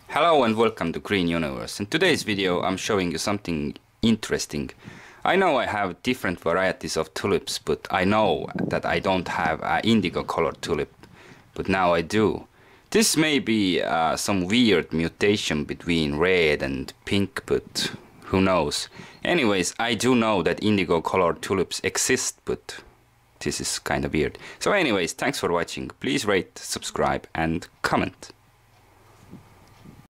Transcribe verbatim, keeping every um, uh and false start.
Hello and welcome to Green Universe. In today's video I'm showing you something interesting. I know I have different varieties of tulips, but I know that I don't have an indigo colored tulip, but now I do. This may be uh, some weird mutation between red and pink, but who knows. Anyways, I do know that indigo colored tulips exist, but this is kind of weird. So anyways, thanks for watching. Please rate, subscribe and comment.